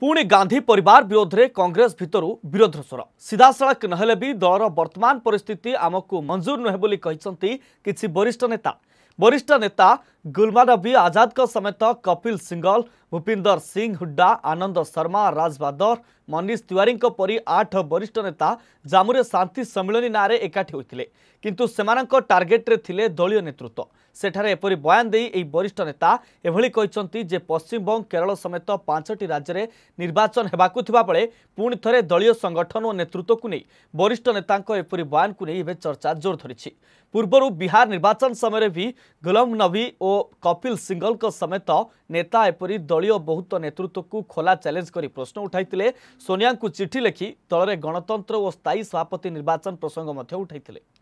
पुणी गांधी परिवार विरोध में कांग्रेस भितर विरोध स्वर सीधासख नहेले भी दलर वर्तमान परिस्थिति आमको मंजूर नुहे बोली कहते किसी वरिष्ठ नेता गुलमा नबी आजाद समेत कपिल सिंगल भूपिंदर सिंह हुड्डा आनंद शर्मा राज बादर मनीष तिवारी परी 8 वरिष्ठ नेता जामुरे शांति सम्मिलनी नारे एकाठी होते किंतु सेमानक टार्गेट रे थिले दलीय नेतृत्व सेठारे एपरी बयान दे एई वरिष्ठ नेता एभली कहते जे पश्चिमबंग केरल समेत 5टी राज्य में निर्वाचन हेबाकु थिबा बेले पुणी थरे दलीय संगठन और नेतृत्व को नहीं वरिष्ठ नेता एपरी बयान को नहीं चर्चा जोर धरी। पूर्वर बिहार निर्वाचन समय भी गुलाम नबी और कपिल सिंगल समेत नेता एपरी दलीय बहुत नेतृत्व को खोला चैलेंज कर प्रश्न उठाई सोनिया को चिठी लिखि दल में गणतंत्र और स्थायी सभापति निर्वाचन प्रसंग उठाई।